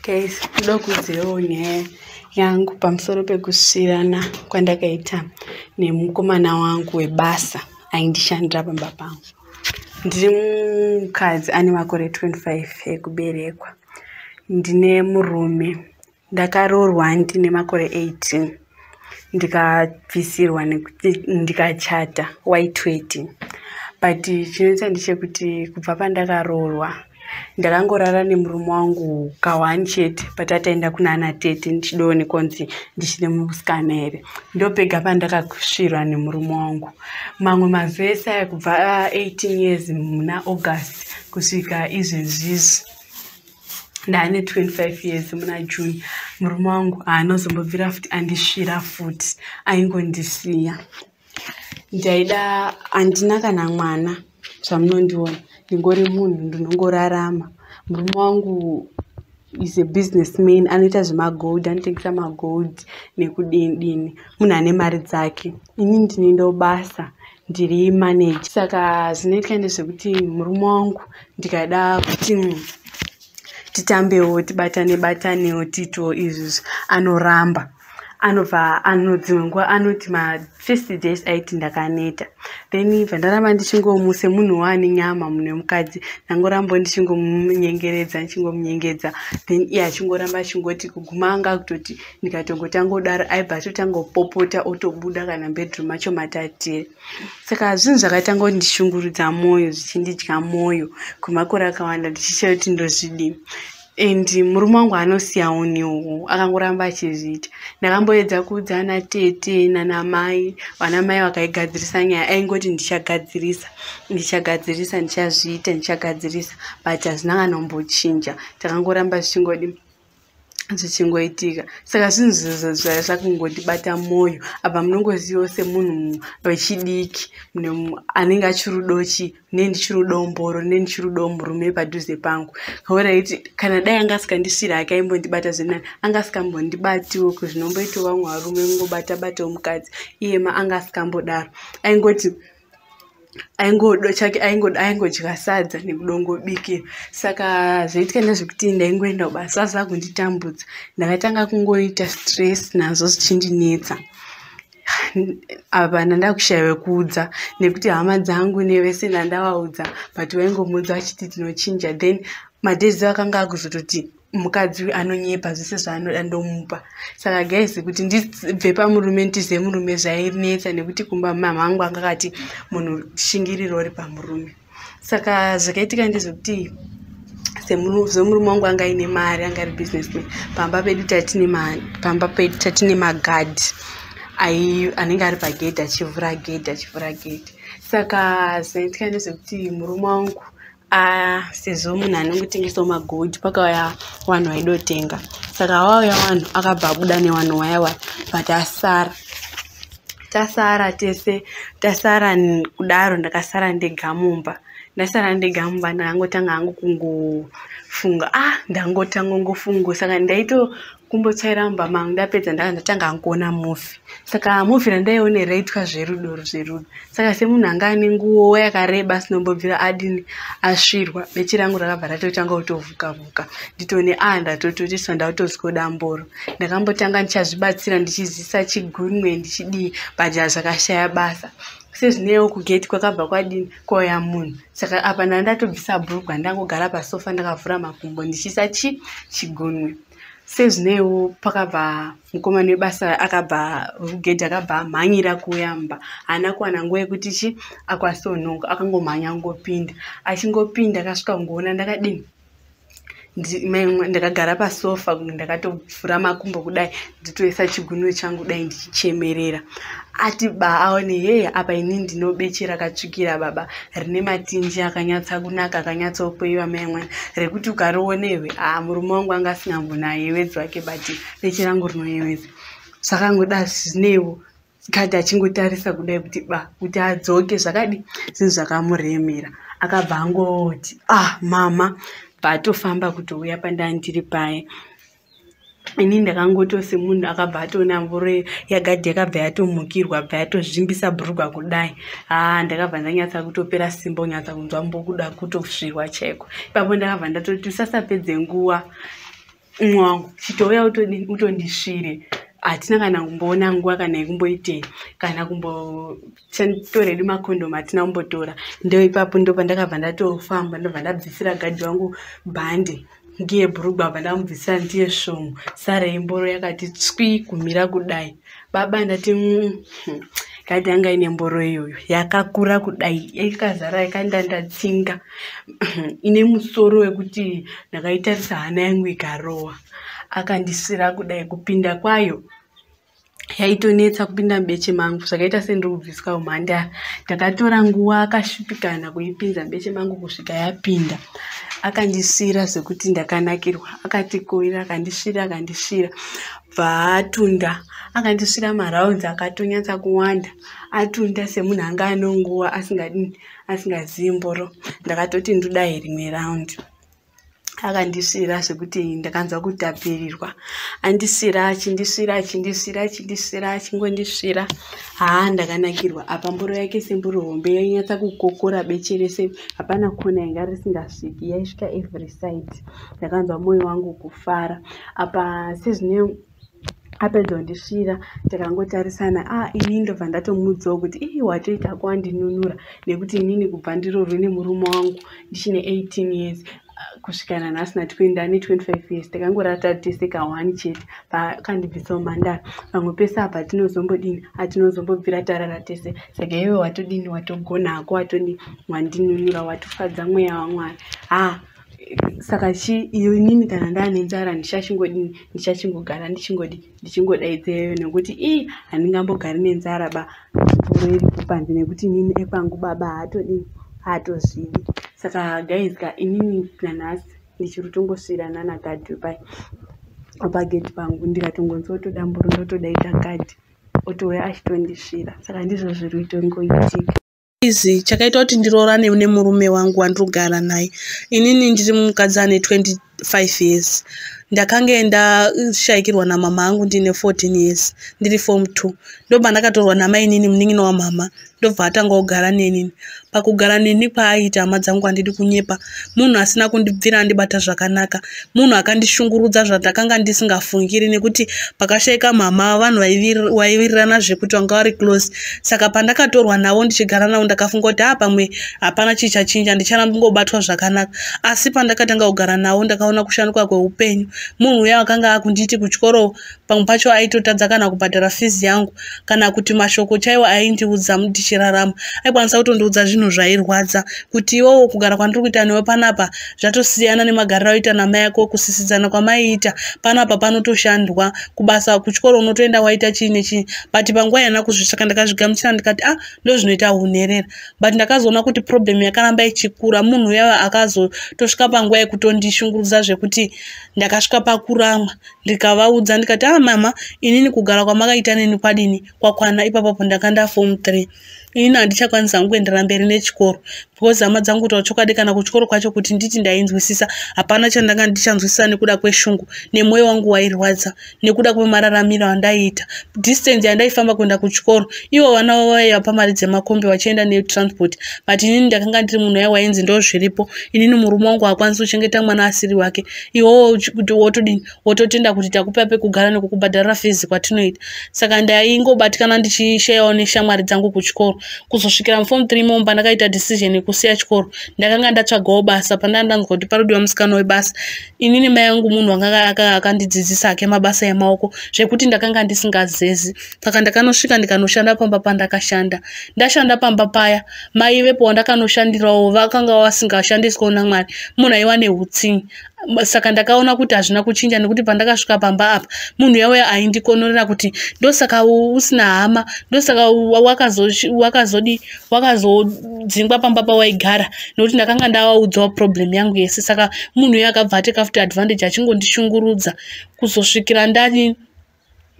Guys, kuda kuzivawo nyaya yangu pamusoro pekusiyana kwandakaita nemukomana wangu weBasa aindishandira pamba pangu. Ndiri mukadzi ane makore 25 ekuberekwa. Ndine murume. Ndakaroorwa ndine makore 18. Ndikabvisirwa nekuti ndikachata white wedding. But chinonetsa ndechekuti kubva pandakaroorwa ndakangorara nemurume wangu ka1 chete patataenda kuna ana tete ndichidoone kunzi ndichine musikana here. Ndopega pandakasvirwa nemurume wangu. Mamwe mavhesi aya kubva 18 years muna August kusvika izvezvizvi ndaane 25 years muna June. Murume wangu haanozombobvira futi andisvira futi, aingondisiya. Ndaida handina kana mwana zvamunondiona, ndingori munhu ndinongorarama. Murume wangu is a businessman, anoita zvemagold, anotengesa magold nekudini, munhu ane mari dzake. Ini ndinoenda basa ndiri manage. Saka zvinoitika ndezvekuti murume wangu ndikada kuti titambewo, tibatane tito izvizvi, anoramba. Anobva dzimwe nguva anoti ma1st days aiti ndakaneta. Then bvandaramba ndichingomuse munhu waane nyama, munhu wemukadzi, ndangoramba ndichingomuyengedza. Then iye achingoramba achingoti kuguma anga kutoti ndikatongotangodaro aibva atotangopopota otobuda kana bedroom acho matatire. Saka zvinhu zvakatanga kundishungurudza mwoyo, zvichindidya mwoyo kwemakore akawanda ndichishaya kuti ndozvidii. And murume wangu anosiyawo newo, akangoramba achizviita. Ndakamboedza kuudza ana tete nanamai, vanamai vakaigadzirisa nyaya, aingoti ndichagadzirisa, ndichagadzirisa, but hazvina kanombochinja. Takangoramba zvichingoitika. Saka zvinhu zvizvo zvakungondibata mwoyo. Apa munongozivawo semunhu wechidiki, munhu anenge achirudochi, nendichirudomboro, nendichirudo murume padhuze pangu. Kauraiti kana dai angasikandisvira ake aimbondibata zvenani, angasikambondibatiwo kuzvinomboitawo vamwe varume mungobata-batawo mukadzi, iyema angasikambodaro. Aingoti aingodya sadza nekudongobikira. Saka zvoitika ndezvekuti ndaingoenda basa zvakunditambudza. Ndakatanga kungoita stress nazvo zvichindinetsa. Apa ndandakushayiwa kuudza nekuti hama dzangu nevese ndandavaudza, but vaingomudza vachiti tinochinja. Then madhezi akanga akuzototi mukadzi uyu anonyepa zvese zvaanoda ndomupa. Saka guys, kuti ndibve pamurume ndize murume zvainetsa, nekuti kumba mama angu angakati munhu shingiriro uri pamurume. Saka zvakaitika ndezvekuti semurume wangu anga aine mari, anga ari businessman, pamba pedu tatine magadhi anenge ari pagedhi achivhura gedhi. Saka zvaitika ndezvekuti murume wangu sezvo munhu anongotengesawo magold, pakauya vanhu vaidotenga. Saka vauya vanhu akabva abuda nevanhu vaya, but tasara tese, tasara kudaro. Ndakasara ndega mumba. Ndakangotanga hangu kungofunga, ndangotanga ngofunga. Saka ndaitokumbotsaira mumba mangu, ndapedza ndatanga hanguona movie. Saka movie randaiona raitwa zverudo. Saka semunhu anga ane nguo yakareba asinombobvira asvirwa, bechi rangu rakabva ratotanga kutovhuka. Nditone ndatototiswa ndautoziko damboro. Ndakambotanga ndichazvibatsira ndichizisa chigunwe ndichidii, but zvakashaya basa. Sezvinewo kugeti kwakabva kwauya munhu. Saka apa ndatobvisa bhurugwa ndangogara pasofa ndakavhura makumbo ndichisa chigunwe. Sezvinewo pakabva mukomana weBasa kugedhi akabva amhanyira kuuya mumba. Haana kuwana nguva yekuti akwasonhonga, akangomhanya ngopinda. Achingopinda akasvika kungoona ndakadini, ndakagara pasofa ndakatovhura makumbo kudai, nditoisa chigunwe changu dai ndichichemerera. Ati aone apa ini ndinobechera akatsvukira baba, rine matinji akanyatsa kunaka, akanyatsokweiwa maimwana, rekuti ukarionewe murume wangu anga asingambonayevedzi wake, but bechi rangu rinoyevedza. Zvakangoda zvinewo kati achingotarisa kudai kuti adzoke zvakadi, zvinhu zvakamuremera. Akabva angoti mama, patofamba kutouya pandandiri paye. Ini ndakangotose munhu akabva atona mvura yagadhi yakabva yatomukirwa, abva yatozvimbisa bhurugwa kudai. Ndakabva ndanyatsa kutopera simba, unyatsa kunzwa mbokuda kutosvirwa chaiko. Ipapo ndakabva ndatoti usasapedze nguva, umwe wangu chitouya utondisvire hatina kana kumboona nguva kana yekumboitei kana kumbotoredi makondomu hatina kumbotora. Ndo ipapo ndo pandakabva ndatofamba ndobva ndabvisira gadhi wangu bhande ngiye bhurugwa bva ndamubvisira ndiye svomu sara yemboro yakati tswi kumira kudai. Baba ndati gadhi yanga ine mboro iyoyo yakakura kudai ikazara yakandandatsinga ine musoro wekuti ndakaitarisa hana yangu ikarowa. Akandisira kudai kupinda kwayo yaitonetsa kupinda mubeche mangu zvakaita sendiri kubviswa umhanda. Ndakatora nguva akasvipikana kuipinza mubeche mangu kusvika yapinda. Akandisira zvekuti ndakanakirwa akatikoira akandisvira bva atunda akandisvira maraunzi akatonyatsa kuwanda atunda semunhu anga anonguva asingazivi mboro. Ndakatoti ndodai rimwe raundi akandisvira zvekuti ndakanzwa kutapirirwa andisvira achingondisvira ndakanakirwa. Apa mboro yake semburo hombe yainyatsa kukokora beche rese hapana kona yanga risingasviki yaisvika every side. Ndakanzwa mwoyo wangu kufara. Apa sezvine apedza kundisvira takangotarisana ini ndobva ndatomuudzawo kuti watoita kwandinunura nekuti inini kubva ndirorwe nemurume wangu ndichine 18 years kusvikana nhasi natikuenda ne 25 years takangorata tese ka1 chete pakandibvisa umhandara. Pamwe pese apa atinozombobvira tarara tese. Saka iwe watodini watogona hako watodi wandinunura watofadza mweya waMwari. Saka iyo inini kana ndane nzara ndichachingogara ndichingodaidzeyo nekuti handingambogari nenzara mboro iri kupanze nekuti inini ekwangu baba haatozivi. Saka guys inini nanhasi ndichiri kutongosvirana nagadhi pagedhi pangu ndikatongonzwa toda mboro ndotodaita gadhi otouya achitondisvira. Saka ndizvo zviri kutongoitika. Izi chakaita kuti ndiroorane nemurume wangu wandinogara naye. Inini ndiri mukadzi ane 25 years. Ndakange ndashayikirwa namama angu ndine 14 years ndiri form 2. Ndobva ndakatorwa namai nini munin'ina wamama ndobva atanga kugara nenini. Pakugara neni kwaaita hama dzangu handidi kunyepa. Munhu asina kundibvira andibata zvakanaka. Munhu akandishungurudza zvandakanga ndisingafungiri nekuti pakashayika mama vanhu vaivirirana zvekuti vanga vari close. Saka pandakatorwa navo ndichigara navo ndakafunga kuti pamwe hapana chichachinja ndicharamba kungobatwa zvakanaka. Asi pandakatanga kugara navo ndakaona kushanduka kweupenyu. Munhu uya akanga akunditi kuchikoro pamwe pacho aitotadza kana kubhadhara fees yangu kana kuti mashoko chaiwo aindiudza ndichirarama. Aikwanisa kutondiudza zvinhu zvairwadza kuti iwewo kugara kwandiri kuita newe panapa zvatosiyana nemagariro aita namai ako, kusisidzana kwamaiita panapa panotoshandwa kubasa kuchikoro unotoenda waita chii nechii. But panguva yana kuzvisvika ndakazvigamuchira ndikati ndozvinoita unherera. But ndakazoona kuti problem yakaramba ichikura. Munhu uya akazotosvika panguva yekutondishungurudza zvekuti ndakasvika pakuramwa ndikavaudza ndikati mama inini kugara kwamakaita neni kwadini kwakwana. Ipapo ndakanda form 3 inini handichakwanisa kuendera mberi nechikoro because hama dzangu kutaura chokwadi kana kuchikoro kwacho kuti nditi ndainzwisisa hapana chandanga ndichanzwisisa nekuda kweshungu nemwoyo wangu wairwadza nekuda kwemararamiro andaita. Distance yandaifamba kuenda kuchikoro ivo vana vaiva pamari dzemakombi vachienda netransport. But inini ndakanga ndiri munhu uya wainzi ndozviripo. Inini murume wangu hakwanisi kuchengeta mwana asiri wake. Iwowo kuti wototenda kuti takupa pekugara nekukubhadharira fees kwatinoita. Saka ndaingobatikana ndichishayawo neshamwari dzangu kuchikoro. Kuzosvikira muform 3 momba ndakaita decision yekusiya chikoro. Ndakanga ndatsvagawo basa pandandanzwa kuti parodiwa musikana weBasa. Inini mai yangu munhu anga akandidzidzisa ake mabasa emaoko zvekuti ndakanga ndisingazezi. Saka ndakanosvika ndikanoshanda pamba pandakashanda. Ndashanda pamba paya mai vepo wandakanoshandirawo vakanga vasingashandiswawo naMwari. Munhu aiva neutsinye. Saka ndakaona kuti hazvina kuchinja nekuti pandakasvika pamba apa munhu yauya aindikonorera kuti ndosaka usina hama, ndosaka wakazodzingwa pamba pawaigara nekuti ndakanga ndavaudzawo problem yangu yese. Saka munhu uya akabva ateka futi advantage achingondishungurudza kuzosvikira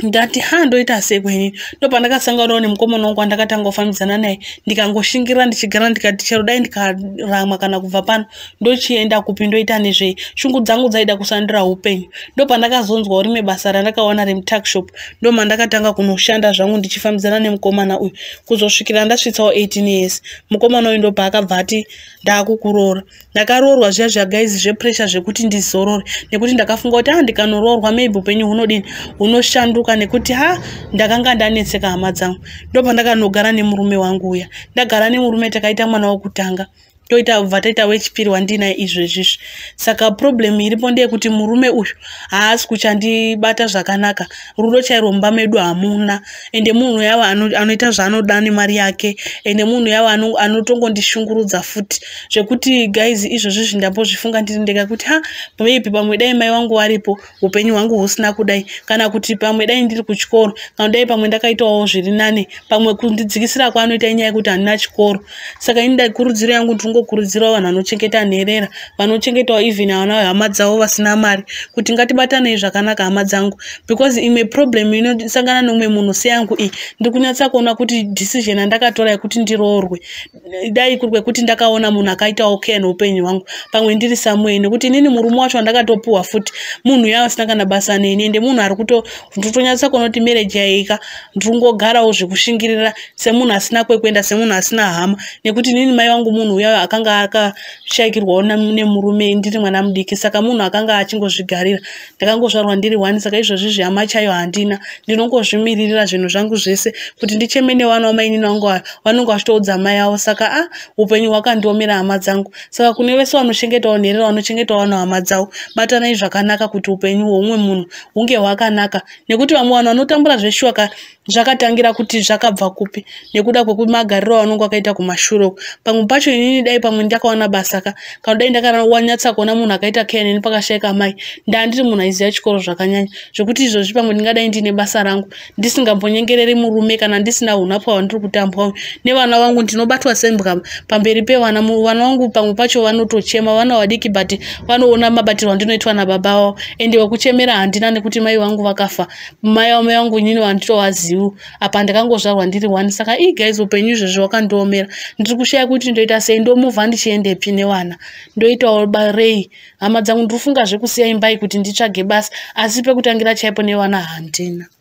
ndati ndoita sei kwenini. Ndopandakasanganawo nemukomana wangu wandakatanga kufambidzana naye, ndikangoshingira ndichigara ndikati chero dai ndikaramwa kana kubva pano ndochienda kupi ndoita nezvei, shungu dzangu dzaida kusandira upenyu. Ndopandakazonzwa rimwe basa randakaona remutuckshop, ndomandakatanga kunoshanda zvangu ndichifambidzana nemukomana uyu kuzosvikira ndasvitsawo 18 years. Mukomana uyu ndopaakabva ati ndakukuroora. Ndakaroorwa zviya zvagaizi zvepressure zvekuti ndizorore, nekuti ndakafunga kuti ndikanoroorwa maybe upenyu hunodini hunoshanduka, nekuti ndakanga ndanetseka hama dzangu. Ndopandakanogara nemurume wangu uya. Ndagara nemurume takaita mwana wokutanga, bva taita wechipiri wandinaye izvezvizvi. Saka problem iripo ndeyekuti murume uyu haasi kuchandibata zvakanaka, rudo chairo mumba medu hamuna, ende munhu yava anoita zvaanoda nemari yake, ende munhu yava anotongondishungurudza futi, zvekuti guys izvozvizvi ndambozvifunga ndiri ndega kuti maybe pamwe dai mai wangu varipo upenyu hwangu husina kudai, kana kuti pamwe dai ndiri kuchikoro, kana dai pamwe ndakaitawo zviri nane, pamwe kundidzikisira kwaanoita inyaya yekuti handina chikoro. Saka ini ndakurudziro yangu ndingokurudzirawo vanhu vanochengeta nherera, vanochengetawo even hama dzavo vasina mari, kuti ngatibatanei zvakanaka hama dzangu, because imwe problem inosangana nomwe munhu seyangu iyi, ndiri kunyatsa kuona kuti decision yandakatora yekuti ndiroorwe dai kuri kwekuti ndakaona munhu akaitawo care noupenyu hwangu, pamwe ndiri Samuel, nekuti inini murume wacho wandakatopuwa futi munhu yava asina kana basa neni, ende munhu ari kutonyatsa kuona kuti marriage yaika ndiri kungogarawo zvekushingirira semunhu asina kwekuenda, semunhu asina hama, nekuti inini mai wangu munhu uya akanga akashayikirwawo nemurume ndiri mwana mudiki, saka munhu akanga achingozvigarira. Ndakangozvarwa ndiri 1, saka izvozvizvi hama chayo handina, ndinongozvimiririra zvinhu zvangu zvese kuti ndicheme nevana wamainini wangu vanonga vachitoudza mai avo. Saka upenyu hwakandiomera hama dzangu. Saka kune vese vanochengetawo nherera, vanochengetawo vanhu hama dzavo, batanai zvakanaka kuti upenyu hwoumwe munhu hunge hwakanaka, nekuti vamwe vanhu vanotambura zveshuwa zvakatangira kuti zvakabva kupi, nekuda kwekumagariro vanonga vakaita kumashure. Pamwe pacho inini dai pamwe ndakawana basa kana dai ndakanyatsa kuona munhu akaita care neni pakashayika mai, ndandiri munhu aiziva chikoro zvakanyanya, zvokuti izvozvi pamwe ndingadai ndine basa rangu ndisingambonyengereri murume kana ndisina unhapwa hwandiri kutambwa uyu nevana vangu, ndinobatwa sembwa pamberi pevana. Vana vangu pamwe pacho vanotochema, vana vadiki, but vanoona mabatirwo andinoitwa nababa vavo, ende wekuchemera handina nekuti mai vangu vakafa. Mai vangu inini vanditovazivu, apa ndakangozvarwa ndiri 1. Saka guys upenyu izvozvi hwakandiomera, ndiri kushaya kuti ndoita sei, ndomuvha ndichiendepi nevana, ndoitawo barei hama dzangu. Ndiri kufunga zvekusiya imbai kuti nditsvage basa, asi pekutangira chaipo nevana handina.